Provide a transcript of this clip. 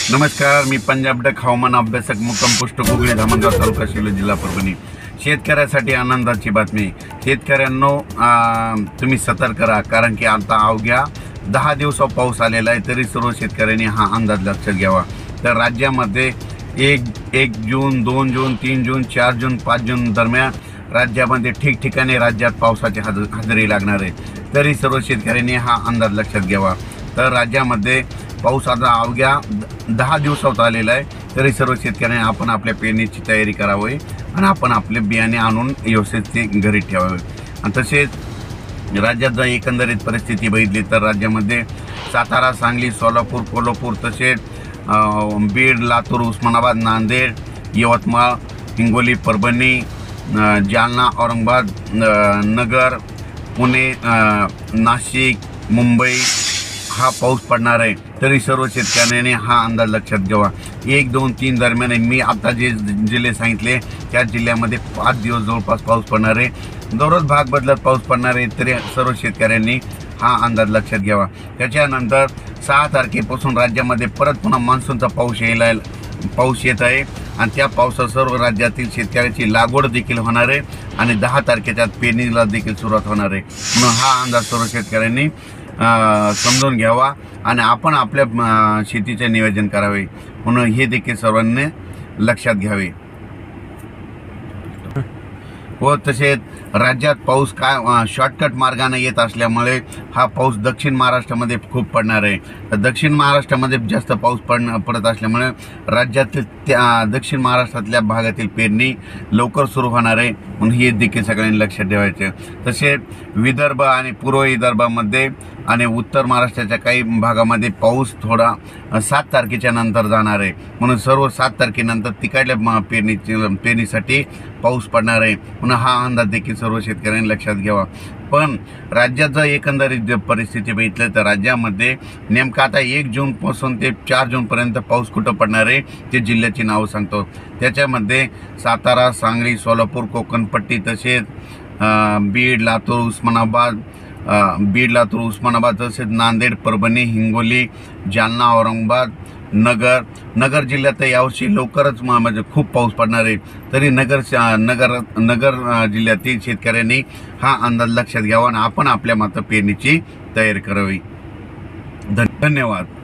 नमस्कार, मी पंजाब डक हवामान अभ्यासक मुक्काम पोस्ट गुगळे, धामणगाव तालुका शिलो, जिल्हा परभणी। शेतकऱ्यासाठी आनंदाची बातमी। शेतकऱ्यांनो, तुम्ही सतर्क राहा, कारण की आता अवघ्या 10 दिवसा पाऊस आलेला आहे, तरी सर्व शेतकऱ्यांनी हा अंदाज लक्षात घ्यावा। तर राज्यामध्ये 1 जून, 2 जून, 3 जून, 4 जून, 5 जून दरम्यान राज्यामध्ये ठिकठिकाणी राज्यात पावसाची हजेरी लागणार आहे, तरी सर्व शेतकऱ्यांनी हा अंदाज लक्षात घ्यावा। तर राज्यामध्ये पाऊस आता अवघ्या 10 दिवसात आलेला आहे, तरी सर्व शेतकऱ्यांनी आपण आपल्या पेरणीची तयारी करावी आणि आपण आपले बियाणे आणून व्यवस्थित ते घरी ठेवावे। आणि तसेच राज्यात जर एकंदरीत परिस्थिती बघितली तर राज्यामध्ये सातारा, सांगली, सोलापूर, कोल्हापूर, तसेच बीड, लातूर, उस्मानाबाद, नांदेड, यवतमाळ, हिंगोली, परभणी, जालना, औरंगाबाद, नगर, पुणे, नाशिक, मुंबई हा पाऊस पडणार आहे, तरी सर्व शेतकऱ्यांनी हा अंदाज लक्षात घ्यावा। 1, 2, 3 दरम्यान मी आता जे जिल्हे सांगितले त्या जिल्ह्यामध्ये 5 दिवस जवळपास पाऊस पडणार आहे, दररोज भाग बदलत पाऊस पडणार आहे, तरी सर्व शेतकऱ्यांनी हा अंदाज लक्षात घ्यावा। त्याच्यानंतर 6 तारखेपासून राज्यामध्ये परत पुन्हा मान्सूनचा पाऊस येत आहे आणि त्या पावसात सर्व राज्यातील शेतकऱ्याची लागवड देखील होणार आहे आणि 10 तारखेच्या पेरणीला देखील सुरुवात होणार आहे। म्हणून हा अंदाज सर्व शेतकऱ्यांनी समजून घ्यावा आणि आपण आपल्या शेतीचे नियोजन करावे, म्हणून हे देखील सर्वांनी लक्षात घ्यावे। व तसेच राज्यात पाऊस काय शॉर्टकट मार्गाने येत असल्यामुळे हा पाऊस दक्षिण महाराष्ट्रामध्ये खूप पडणार आहे। तर दक्षिण महाराष्ट्रामध्ये जास्त पाऊस पडत असल्यामुळे राज्यातील दक्षिण महाराष्ट्रातल्या भागातील पेरणी लवकर सुरू होणार आहे, म्हणून हे देखील सगळ्यांनी लक्षात ठेवायचे। तसेच विदर्भ आणि पूर्व विदर्भामध्ये आणि उत्तर महाराष्ट्राच्या काही भागामध्ये पाऊस थोडा 7 तारखेच्या नंतर जाणार आहे, म्हणून सर्व 7 तारखेनंतर तिकडल्या पेरणीसाठी पाऊस पडणार आहे, म्हणून हा अंदाज देखील सर्व शेतकऱ्यांनी लक्षात घ्यावा। पण राज्याचं एकंदरीत परिस्थिती बघितलं तर राज्यामध्ये नेमका आता 1 जूनपासून ते 4 जूनपर्यंत पाऊस कुठं पडणार आहे ते जिल्ह्याची नावं सांगतो। त्याच्यामध्ये सातारा, सांगली, सोलापूर, कोकणपट्टी, तसेच बीड, लातूर, उस्मानाबाद, तसेच नांदेड, परभणी, हिंगोली, जालना, औरंगाबाद, नगर जिल्ह्यात यावर्षी लवकरच म्हणजे खूप पाऊस पडणार आहे, तरी नगर जिल्ह्यातील शेतकऱ्यांनी हा अंदाज लक्षात घ्यावा आणि आपण आपल्या पेरणीची तयारी करावी। धन्यवाद।